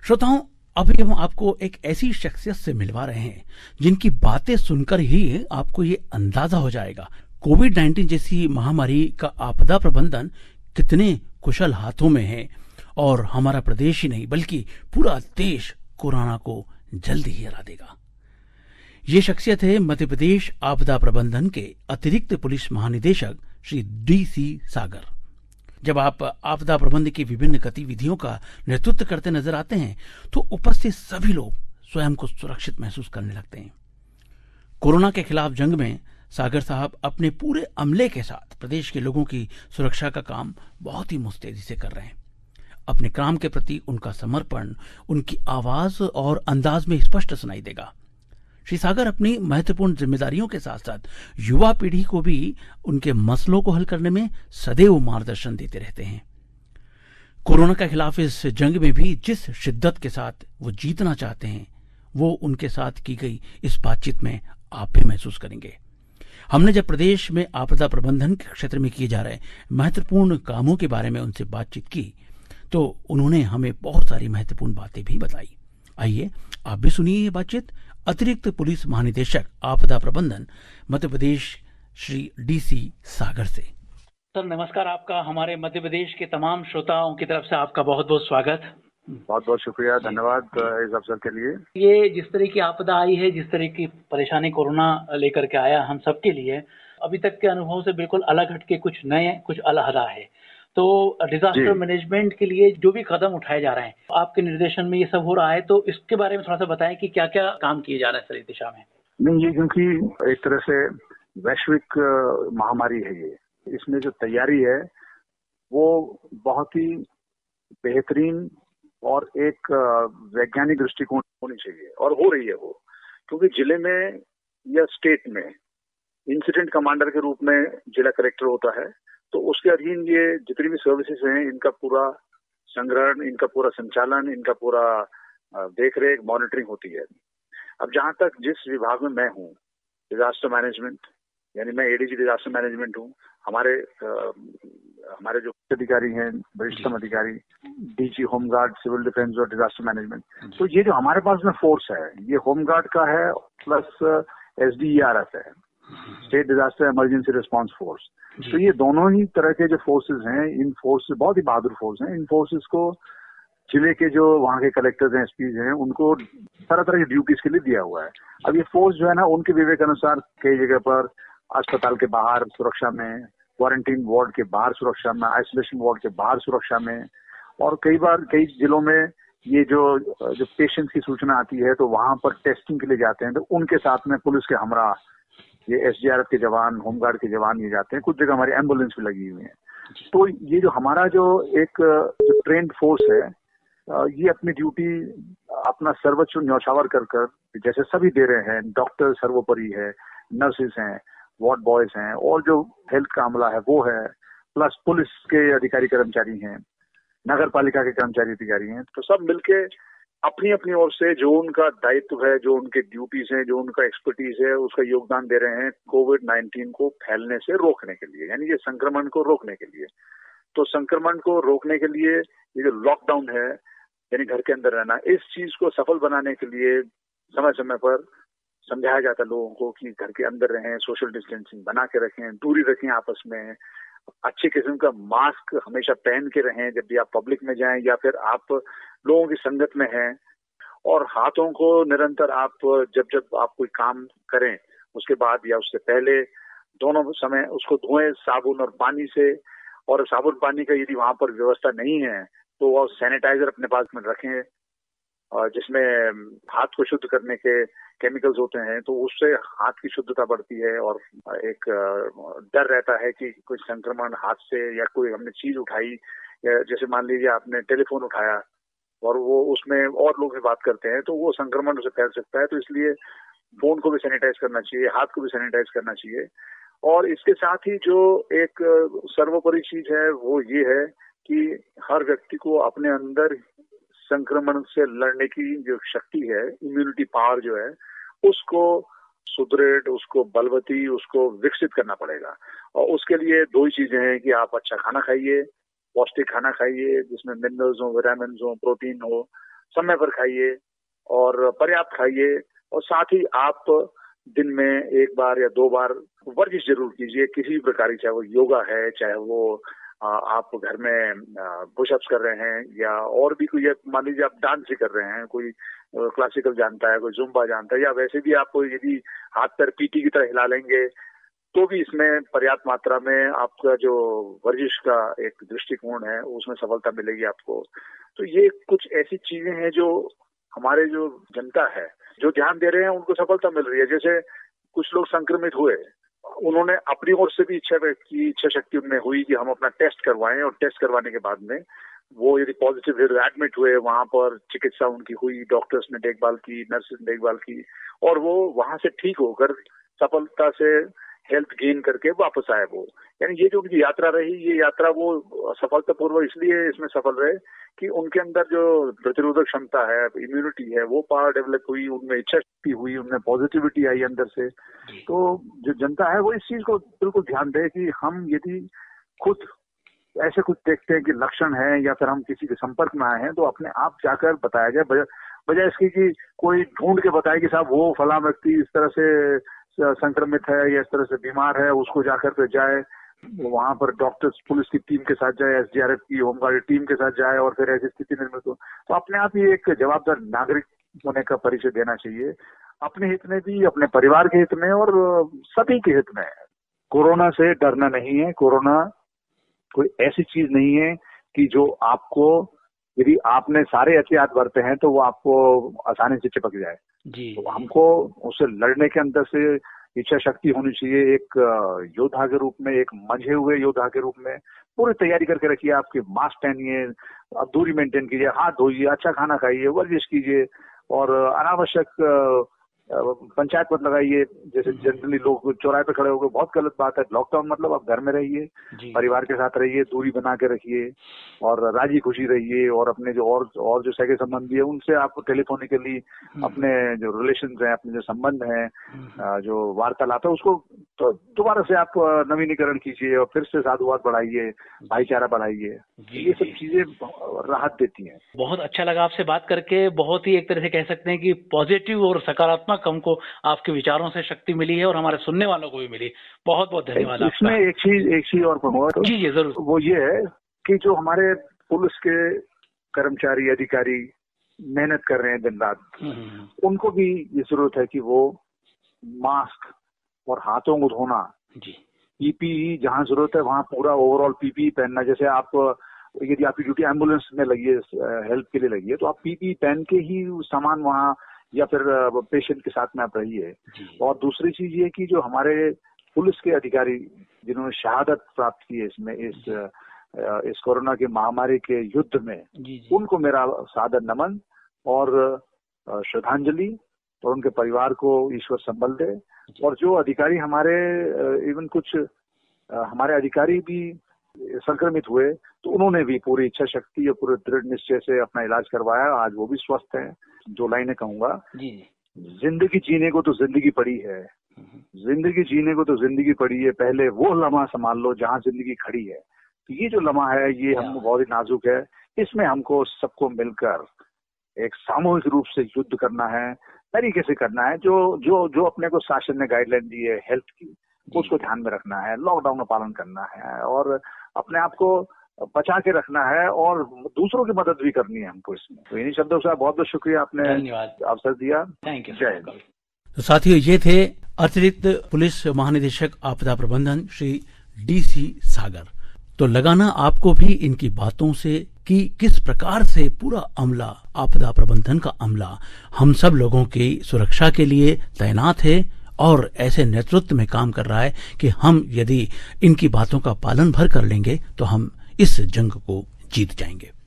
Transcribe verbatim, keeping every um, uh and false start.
श्रोताओं, अभी हम आपको एक ऐसी शख्सियत से मिलवा रहे हैं जिनकी बातें सुनकर ही आपको ये अंदाजा हो जाएगा कोविड नाइन्टीन जैसी महामारी का आपदा प्रबंधन कितने कुशल हाथों में है और हमारा प्रदेश ही नहीं बल्कि पूरा देश कोरोना को जल्दी ही हरा देगा। ये शख्सियत है मध्य प्रदेश आपदा प्रबंधन के अतिरिक्त पुलिस महानिदेशक श्री डी सी सागर। जब आप आपदा प्रबंधन की विभिन्न गतिविधियों का नेतृत्व करते नजर आते हैं तो उपस्थित सभी लोग स्वयं को सुरक्षित महसूस करने लगते हैं। कोरोना के खिलाफ जंग में सागर साहब अपने पूरे अमले के साथ प्रदेश के लोगों की सुरक्षा का काम बहुत ही मुस्तैदी से कर रहे हैं। अपने काम के प्रति उनका समर्पण उनकी आवाज और अंदाज में स्पष्ट सुनाई देगा। श्री सागर अपनी महत्वपूर्ण जिम्मेदारियों के साथ साथ युवा पीढ़ी को भी उनके मसलों को हल करने में सदैव मार्गदर्शन देते रहते हैं। कोरोना के खिलाफ इस जंग में भी जिस शिद्दत के साथ वो जीतना चाहते हैं वो उनके साथ की गई इस बातचीत में आप भी महसूस करेंगे। हमने जब प्रदेश में आपदा प्रबंधन के क्षेत्र में किए जा रहे महत्वपूर्ण कामों के बारे में उनसे बातचीत की तो उन्होंने हमें बहुत सारी महत्वपूर्ण बातें भी बताई। आइए आप भी सुनिए ये बातचीत अतिरिक्त पुलिस महानिदेशक आपदा प्रबंधन मध्य प्रदेश श्री डी सी सागर से। सर नमस्कार, आपका हमारे मध्य प्रदेश के तमाम श्रोताओं की तरफ से आपका बहुत बहुत स्वागत। बहुत बहुत शुक्रिया, धन्यवाद इस अवसर के लिए। ये जिस तरह की आपदा आई है, जिस तरह की परेशानी कोरोना लेकर के आया हम सबके लिए, अभी तक के अनुभव से बिल्कुल अलग हटके कुछ नए कुछ अलहदा है। तो डिजास्टर मैनेजमेंट के लिए जो भी कदम उठाए जा रहे हैं आपके निर्देशन में ये सब हो रहा है, तो इसके बारे में थोड़ा सा बताएं कि क्या क्या काम किए जा रहे हैं सर इस दिशा में। नहीं, ये क्योंकि एक तरह से वैश्विक महामारी है, ये इसमें जो तैयारी है वो बहुत ही बेहतरीन और एक वैज्ञानिक दृष्टिकोण होनी चाहिए और हो रही है वो, क्योंकि जिले में या स्टेट में इंसिडेंट कमांडर के रूप में जिला कलेक्टर होता है, तो उसके अधीन ये जितनी भी सर्विसेज हैं इनका पूरा संग्रहण, इनका पूरा संचालन, इनका पूरा देखरेख मॉनिटरिंग होती है। अब जहां तक जिस विभाग में मैं हूँ, डिजास्टर मैनेजमेंट, यानी मैं एडीजी डिजास्टर मैनेजमेंट हूँ। हमारे आ, हमारे जो अधिकारी हैं, वरिष्ठतम अधिकारी, डीजी होमगार्ड, सिविल डिफेंस और डिजास्टर मैनेजमेंट, तो ये जो हमारे पास में फोर्स है ये होमगार्ड का है प्लस एसडीईआरएफ है, state disaster emergency response force. तो ये दोनों ही तरह के जो फोर्सेस हैं, इन फोर्सेस बहुत ही बहादुर फोर्स हैं। इन फोर्सेस को जिले के जो वहाँ के कलेक्टर्स हैं, एसपीज हैं, उनको तरह तरह की ड्यूटीज के लिए दिया हुआ है। अब ये फोर्स जो है ना, उनके विवेक अनुसार कई जगह पर अस्पताल के बाहर सुरक्षा में, क्वारंटीन वार्ड के बाहर सुरक्षा में, आइसोलेशन वार्ड के बाहर सुरक्षा में, और कई बार कई जिलों में ये जो जो पेशेंट्स की सूचना आती है तो वहां पर टेस्टिंग के लिए जाते हैं, तो उनके साथ में पुलिस के हमरा, ये एसडीआरएफ के जवान, होमगार्ड के जवान ये जाते हैं। कुछ जगह हमारी एम्बुलेंस भी लगी हुई है। तो ये जो हमारा जो एक जो ट्रेंड फोर्स है, ये अपनी ड्यूटी अपना सर्वोच्च न्यौछावर कर कर जैसे सभी दे रहे हैं। डॉक्टर सर्वोपरि है, नर्सेज हैं, वार्ड बॉयज हैं, और जो हेल्थ का अमला है वो है, प्लस पुलिस के अधिकारी कर्मचारी हैं, नगर पालिका के कर्मचारी अधिकारी हैं। तो सब मिलके अपनी अपनी ओर से जो उनका दायित्व है, जो उनके ड्यूटीज हैं, जो उनका एक्सपर्टीज है, उसका योगदान दे रहे हैं कोविड नाइन्टीन को फैलने से रोकने के लिए, यानी ये संक्रमण को रोकने के लिए। तो संक्रमण को रोकने के लिए ये जो लॉकडाउन है, यानी घर के अंदर रहना, इस चीज को सफल बनाने के लिए समय समय पर समझाया जाता है लोगों को कि घर के अंदर रहें, सोशल डिस्टेंसिंग बना के रखें, दूरी रखें आपस में, अच्छे किस्म का मास्क हमेशा पहन के रहें जब भी आप पब्लिक में जाएं या फिर आप लोगों की संगत में हैं, और हाथों को निरंतर आप जब जब आप कोई काम करें उसके बाद या उससे पहले दोनों समय उसको धोएं साबुन और पानी से। और साबुन पानी का यदि वहां पर व्यवस्था नहीं है तो वो सैनिटाइजर अपने पास में रखें, जिसमें हाथ को शुद्ध करने के केमिकल्स होते हैं, तो उससे हाथ की शुद्धता बढ़ती है और एक डर रहता है कि कोई संक्रमण हाथ से, या कोई हमने चीज उठाई, या जैसे मान लीजिए आपने टेलीफोन उठाया और वो उसमें और लोग भी बात करते हैं तो वो संक्रमण उसे फैल सकता है। तो इसलिए फोन को भी सैनिटाइज करना चाहिए, हाथ को भी सैनिटाइज करना चाहिए। और इसके साथ ही जो एक सर्वोपरि चीज है वो ये है कि हर व्यक्ति को अपने अंदर संक्रमण से लड़ने की जो शक्ति है, इम्यूनिटी पावर जो है, उसको सुदृढ़, उसको बलवती, उसको विकसित करना पड़ेगा। और उसके लिए दो ही चीजें हैं कि आप अच्छा खाना खाइए, पौष्टिक खाना खाइए जिसमें मिनरल्स हो, विटामिन हो, प्रोटीन हो, समय पर खाइए और पर्याप्त खाइए, और साथ ही आप दिन में एक बार या दो बार वर्जिश जरूर कीजिए, किसी भी प्रकार की, चाहे वो योगा है, चाहे वो आप घर में पुशअप्स कर रहे हैं, या और भी कोई, मान लीजिए आप डांस ही कर रहे हैं, कोई क्लासिकल जानता है, कोई जुम्बा जानता है, या वैसे भी आप यदि हाथ पैर पीटी की तरह हिला लेंगे तो भी इसमें पर्याप्त मात्रा में आपका जो वर्जिश का एक दृष्टिकोण है उसमें सफलता मिलेगी आपको। तो ये कुछ ऐसी चीजें हैं जो हमारे जो जनता है जो ध्यान दे रहे हैं उनको सफलता मिल रही है। जैसे कुछ लोग संक्रमित हुए, उन्होंने अपनी ओर से भी इच्छा व्यक्त की, इच्छा शक्ति उनमें हुई कि हम अपना टेस्ट करवाएं, और टेस्ट करवाने के बाद में वो यदि पॉजिटिव एडमिट हुए, वहां पर चिकित्सा उनकी हुई, डॉक्टर्स ने देखभाल की, नर्सेज ने देखभाल की, और वो वहां से ठीक होकर सफलता से हेल्थ गेन करके वापस आए वो। यानी ये जो उनकी यात्रा रही, ये यात्रा वो सफलतापूर्वक इसलिए इसमें सफल रहे कि उनके अंदर जो प्रतिरोधक क्षमता है, इम्यूनिटी है, वो पावर डेवलप हुई, उनमें इच्छा शक्ति हुई, उनमें पॉजिटिविटी आई अंदर से। तो जो जनता है वो इस चीज को बिल्कुल ध्यान दे कि हम यदि खुद ऐसे कुछ देखते हैं कि लक्षण है या फिर हम किसी के संपर्क में आए हैं तो अपने आप जाकर बताया जाए, बजाय इसकी कि कोई ढूंढ के बताए कि साहब वो फला व्यक्ति इस तरह से संक्रमित है या इस तरह से बीमार है, उसको जाकर के जाए, वहां पर डॉक्टर्स पुलिस की टीम के साथ जाए, एसडीआरएफ की होमगार्ड टीम के साथ जाए और फिर ऐसी स्थिति निर्मित हो। तो अपने आप ही एक जवाबदार नागरिक होने का परिचय देना चाहिए, अपने हित में भी, अपने परिवार के हित में और सभी के हित में। कोरोना से डरना नहीं है। कोरोना कोई ऐसी चीज नहीं है कि जो आपको, यदि आपने सारे एहतियात बरते हैं तो वो आपको आसानी से चिपक जाए जी। तो हमको उससे लड़ने के अंदर से इच्छा शक्ति होनी चाहिए, एक योद्धा के रूप में, एक मंझे हुए योद्धा के रूप में पूरी तैयारी करके रखिए। आपकी मास्क पहनिए, दूरी मेंटेन कीजिए, हाथ धोइए, अच्छा खाना खाइए, वर्जिश कीजिए, और अनावश्यक पंचायत मत लगाइए। जैसे जनरली लोग चौराहे पे खड़े होकर, बहुत गलत बात है। लॉकडाउन मतलब आप घर में रहिए, परिवार के साथ रहिए, दूरी बना के रखिए और राजी खुशी रहिए, और अपने जो और और जो सगे संबंधी है उनसे आप टेलीफोनिकली अपने जो रिलेशन है, अपने जो संबंध है, जो वार्तालाप है, उसको तो दोबारा से आप नवीनीकरण कीजिए और फिर से साधुवाद बढ़ाइए, भाईचारा बढ़ाइए। ये सब चीजें राहत देती हैं। बहुत अच्छा लगा आपसे बात करके। बहुत ही एक तरह से कह सकते हैं कि पॉजिटिव और सकारात्मक हमको आपके विचारों से शक्ति मिली है और हमारे सुनने वालों को भी मिली। बहुत बहुत धन्यवाद। इसमें एक चीज एक चीज और कहूँगा जी जी जरूर, वो ये है कि जो हमारे पुलिस के कर्मचारी अधिकारी मेहनत कर रहे हैं दिन रात, उनको भी ये जरूरत है कि वो मास्क और हाथों को धोना, पीपीई जहाँ जरूरत है वहाँ पूरा ओवरऑल पीपीई पहनना। जैसे आप यदि आपकी ड्यूटी एम्बुलेंस में लगी है, हेल्प के लिए लगी है, तो आप पीपीई पहन के ही सामान वहाँ या फिर पेशेंट के साथ में आप रहिए। और दूसरी चीज ये कि जो हमारे पुलिस के अधिकारी जिन्होंने शहादत प्राप्त की है इसमें, इस इस कोरोना की महामारी के युद्ध में, जी जी। उनको मेरा सादर नमन और श्रद्धांजलि, और उनके परिवार को ईश्वर संबल दे। और जो अधिकारी हमारे, इवन कुछ हमारे अधिकारी भी संक्रमित हुए तो उन्होंने भी पूरी इच्छा शक्ति और पूरे दृढ़ निश्चय से अपना इलाज करवाया, आज वो भी स्वस्थ हैं। दो लाइनें कहूंगा, जिंदगी जीने को तो जिंदगी पड़ी है, जिंदगी जीने को तो जिंदगी पड़ी है, पहले वो लम्हा संभाल लो जहाँ जिंदगी खड़ी है। तो ये जो लम्हा है ये हमको बहुत ही नाजुक है, इसमें हमको सबको मिलकर एक सामूहिक रूप से युद्ध करना है, तरीके से करना है। जो जो जो अपने को शासन ने गाइडलाइन दी है हेल्थ की, उसको ध्यान में रखना है, लॉकडाउन का पालन करना है और अपने आप को बचा के रखना है और दूसरों की मदद भी करनी है हमको इसमें। तो इन्हीं शब्दों से बहुत बहुत शुक्रिया, आपने अवसर दिया। Thank you. जय। तो साथियों, ये थे अतिरिक्त पुलिस महानिदेशक आपदा प्रबंधन श्री डी सी सागर। तो लगाना आपको भी इनकी बातों से कि किस प्रकार से पूरा अमला, आपदा प्रबंधन का अमला हम सब लोगों की सुरक्षा के लिए तैनात है और ऐसे नेतृत्व में काम कर रहा है कि हम यदि इनकी बातों का पालन भर कर लेंगे तो हम इस जंग को जीत जाएंगे।